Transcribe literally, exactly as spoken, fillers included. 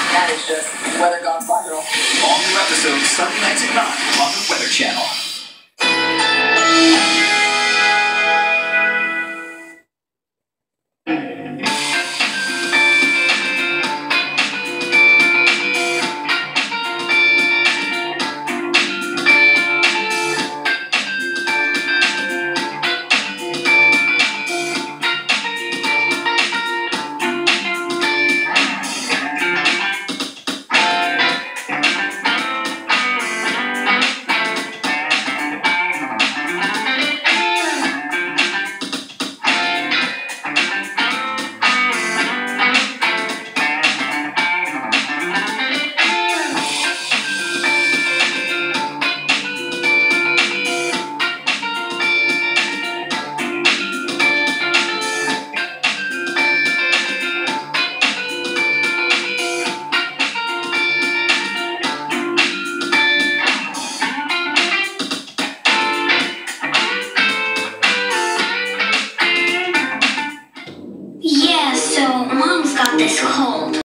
That is just weather gone viral. All new episodes Sunday nights at nine on the Weather Channel. Yeah, so Mom's got this cold.